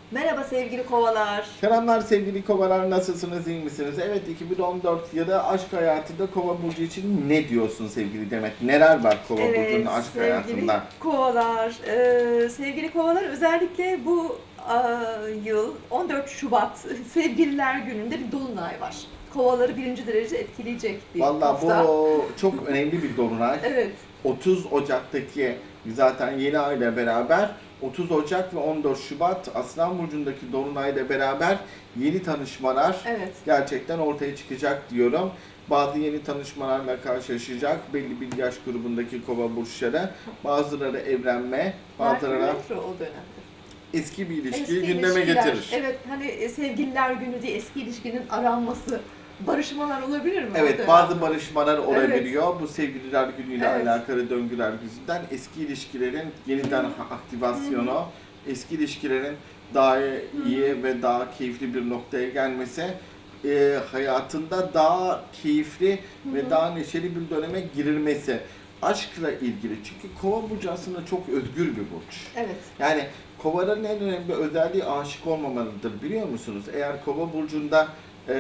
Merhaba sevgili kovalar. Selamlar sevgili kovalar, nasılsınız, iyi misiniz? Evet, 2014 yılı aşk hayatında kova burcu için ne diyorsun sevgili Demet? Neler var kova burcunun aşk Sevgili hayatında? kovalar, sevgili kovalar özellikle bu yıl 14 Şubat Sevgililer Günü'nde bir dolunay var. Kovaları birinci derece etkileyecek bir Vallahi hafta. bu çok önemli bir dolunay. Evet, 30 Ocak'taki zaten yeni ayla beraber 30 Ocak ve 14 Şubat Aslan Burcu'ndaki dolunayla beraber yeni tanışmalar evet. gerçekten ortaya çıkacak diyorum. Bazı yeni tanışmalarla karşılaşacak belli bir yaş grubundaki kova burçları. Bazıları evlenme, bazıları Merkür Retro o dönemde. eski bir ilişkiyi Eski gündeme ilişkiler, getirir. evet hani Sevgililer Günü diye eski ilişkinin aranması, barışmalar olabilir mi o Evet, dönemde? bazı barışmalar olabiliyor. Bu sevgililer günüyle Evet. alakalı döngüler yüzünden eski ilişkilerin yeniden aktivasyonu, eski ilişkilerin daha iyi ve daha keyifli bir noktaya gelmesi, hayatında daha keyifli ve daha neşeli bir döneme girilmesi. Aşkla ilgili. Çünkü kova burcu aslında çok özgür bir burç. Evet. Yani kovaların en önemli özelliği aşık olmamalıdır, biliyor musunuz? Eğer kova burcunda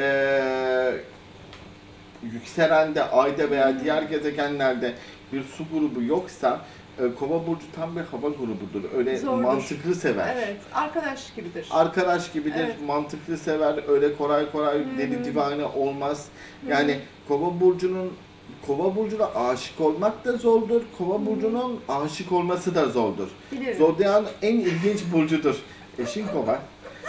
yükselende, ayda veya diğer gezegenlerde bir su grubu yoksa kova burcu tam bir hava grubudur. Öyle Zordur. mantıklı sever. Evet, arkadaş gibidir. Arkadaş gibidir, Evet. mantıklı sever. Öyle kolay kolay deli divane olmaz. Yani Kova burcuna aşık olmak da zordur. Kova burcunun aşık olması da zordur. Bilirim. Zodyan en ilginç burcudur. Eşin kova.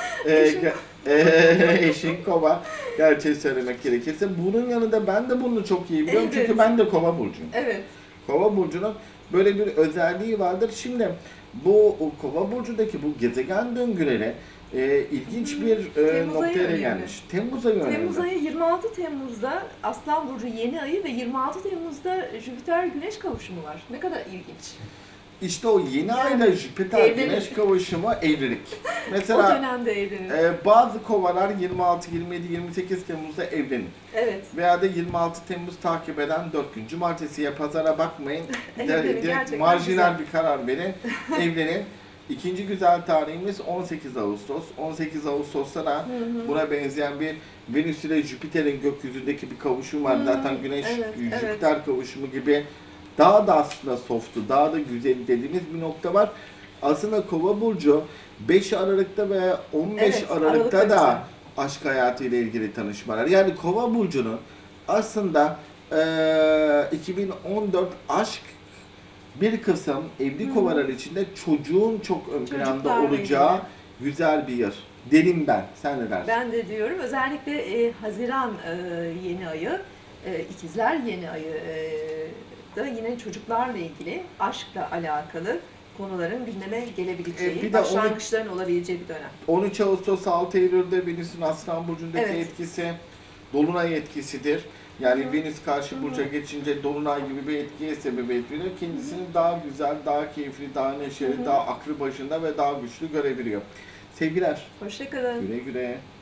Eşin kova. Gerçeği söylemek gerekirse. Bunun yanında ben de bunu çok iyi biliyorum. Evet. Çünkü ben de kova burcuyum. Evet. Kova burcunun böyle bir özelliği vardır. Şimdi bu kova burcundaki bu gezegen döngüleri ilginç bir Temmuz ayı noktaya önemli. gelmiş. Temmuz ayı önemli. Temmuz ayı 26 Temmuz'da Aslan Burcu yeni ayı ve 26 Temmuz'da Jüpiter Güneş kavuşumu var. Ne kadar ilginç. İşte o yeni Yani ayla Jüpiter evlilik. Güneş kavuşumu evlilik. O Mesela dönemde evlenir. bazı kovalar 26, 27, 28 Temmuz'da evlenir. Evet. Veya da 26 Temmuz takip eden 4 gün cumartesiye pazara bakmayın. Evlenin, Direkt gerçekten marjinal güzel. bir karar verin. Evlenin. İkinci güzel tarihimiz 18 Ağustos. 18 Ağustos'ta da buna benzeyen bir Venüs ile Jüpiter'in gökyüzündeki bir kavuşum var. Zaten Güneş evet. Jüpiter kavuşumu gibi daha da aslında soft'u, daha da güzel dediğimiz bir nokta var. Aslında Kova burcu 5 Aralık'ta ve 15 Evet, Aralık'ta Aralık'ta da aşk hayatı ile ilgili tanışmalar. Yani Kova burcunun aslında 2014 aşk bir kısım evli kovalar içinde çocuğun çok ön planda Çocuklarla olacağı ilgili. güzel bir yer. Derim ben. Sen ne dersin? Ben de diyorum özellikle Haziran yeni ayı, İkizler yeni ayı da yine çocuklarla ilgili, aşkla alakalı konuların gündeme gelebileceği, Bir de başlangıçların olabileceği bir dönem. 13 Ağustos 6 Eylül'de Venüs'ün Aslan Burcu'ndaki Evet. etkisi Dolunay etkisidir. Yani Venüs karşı burca geçince Dolunay gibi bir etkiye sebebiyet veriyor. Kendisini daha güzel, daha keyifli, daha neşeli, daha aklı başında ve daha güçlü görebiliyor. Sevgiler. Hoşça kalın. Güle güle.